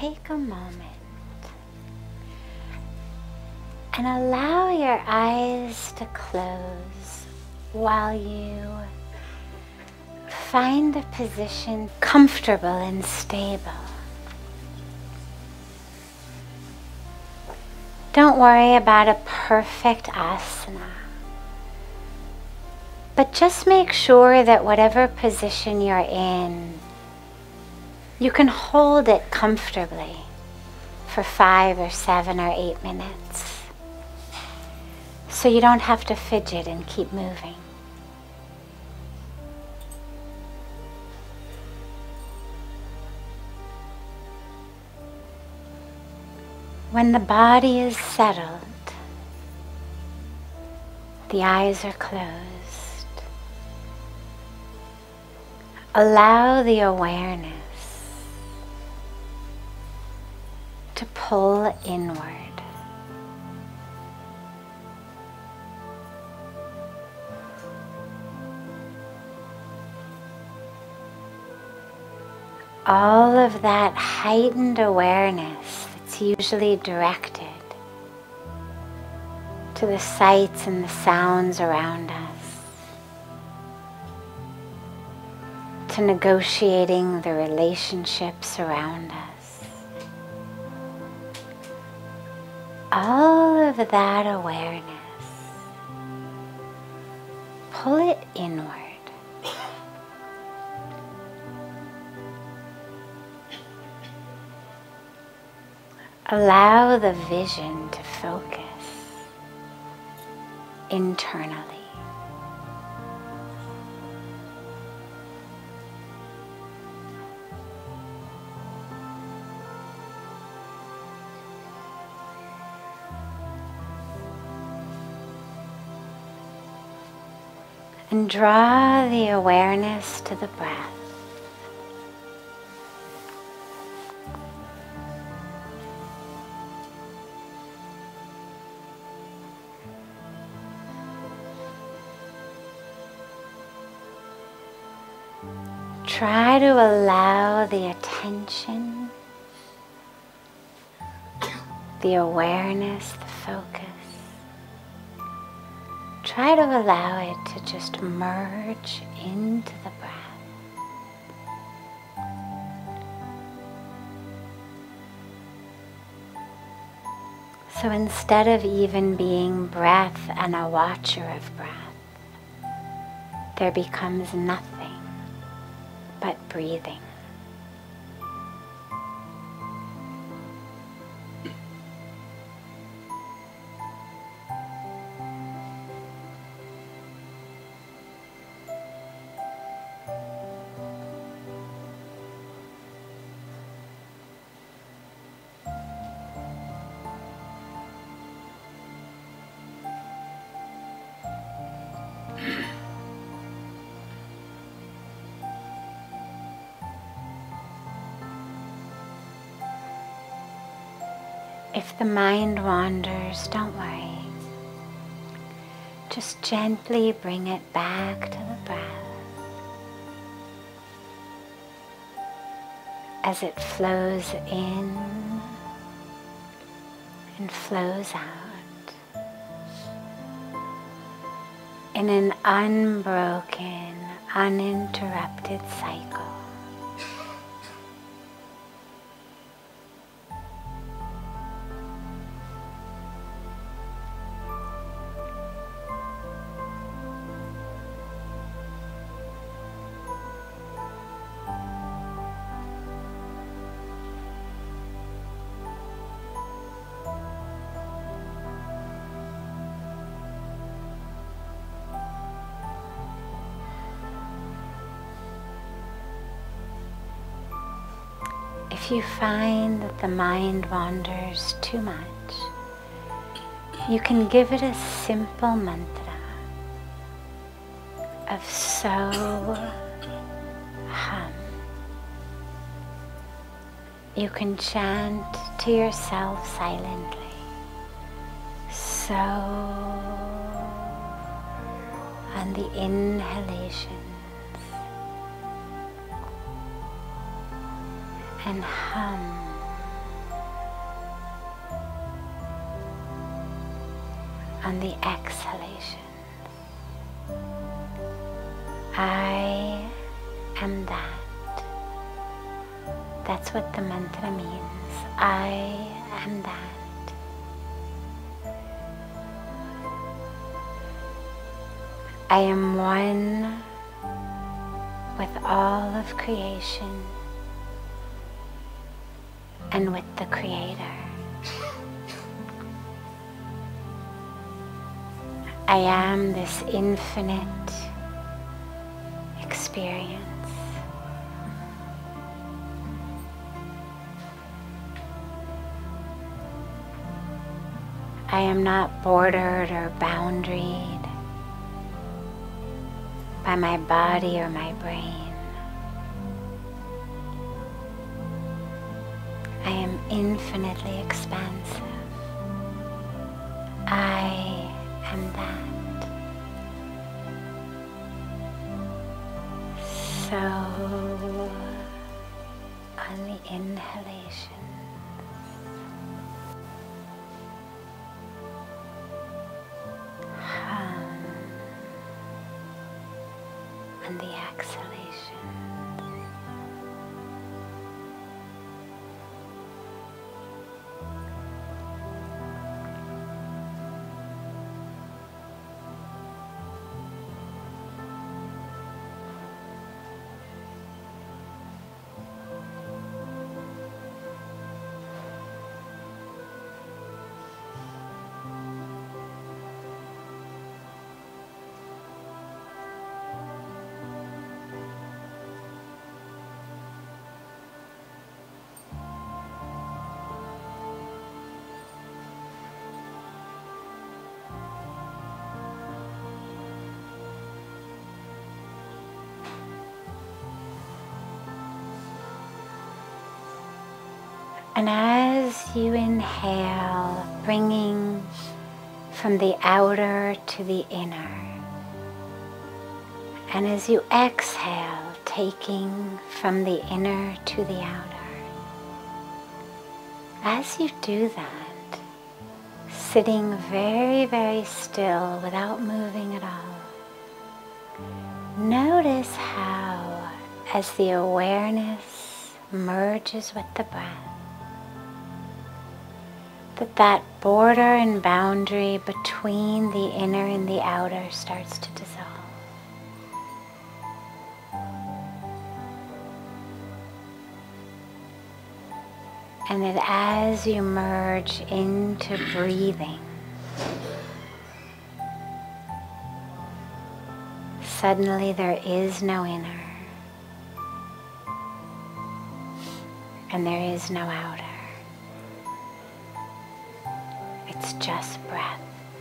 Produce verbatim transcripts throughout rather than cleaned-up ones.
take a moment and allow your eyes to close while you find a position comfortable and stable. Don't worry about a perfect asana, but just make sure that whatever position you're in, you can hold it comfortably for five or seven or eight minutes, so you don't have to fidget and keep moving. When the body is settled, the eyes are closed, allow the awareness to pull inward. All of that heightened awareness that's usually directed to the sights and the sounds around us, to negotiating the relationships around us. All of that awareness, pull it inward. Allow the vision to focus internally. And draw the awareness to the breath. Try to allow the attention, the awareness, the focus, try to allow it to just merge into the breath. So instead of even being breath and a watcher of breath, there becomes nothing but breathing. If the mind wanders, don't worry. Just gently bring it back to the breath as it flows in and flows out in an unbroken, uninterrupted cycle. If you find that the mind wanders too much, you can give it a simple mantra of so hum. You can chant to yourself silently. So on the inhalation. And hum on the exhalation. I am that. That's what the mantra means. I am that. I am one with all of creation and with the Creator. I am this infinite experience. I am not bordered or boundaried by my body or my brain. I am infinitely expansive. I am that. So, on the inhalation, hum. On the exhalation, and as you inhale, bringing from the outer to the inner, and as you exhale, taking from the inner to the outer, as you do that, sitting very, very still without moving at all, notice how, as the awareness merges with the breath, that that border and boundary between the inner and the outer starts to dissolve. And that as you merge into breathing, suddenly there is no inner and there is no outer. It's just breath.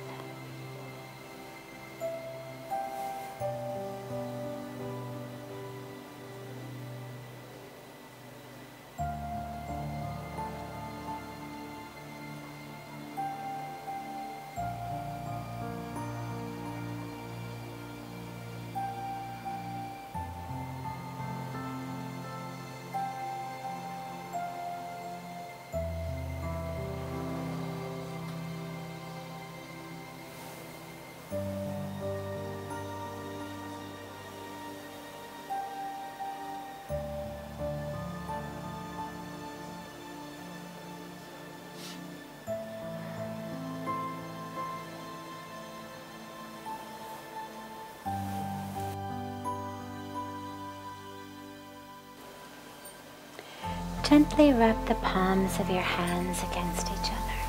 Gently rub the palms of your hands against each other.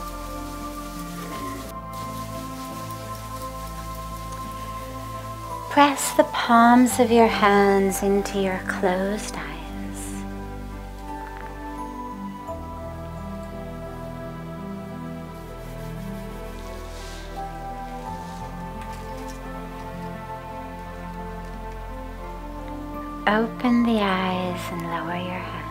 Press the palms of your hands into your closed eyes. Open the eyes and lower your hands.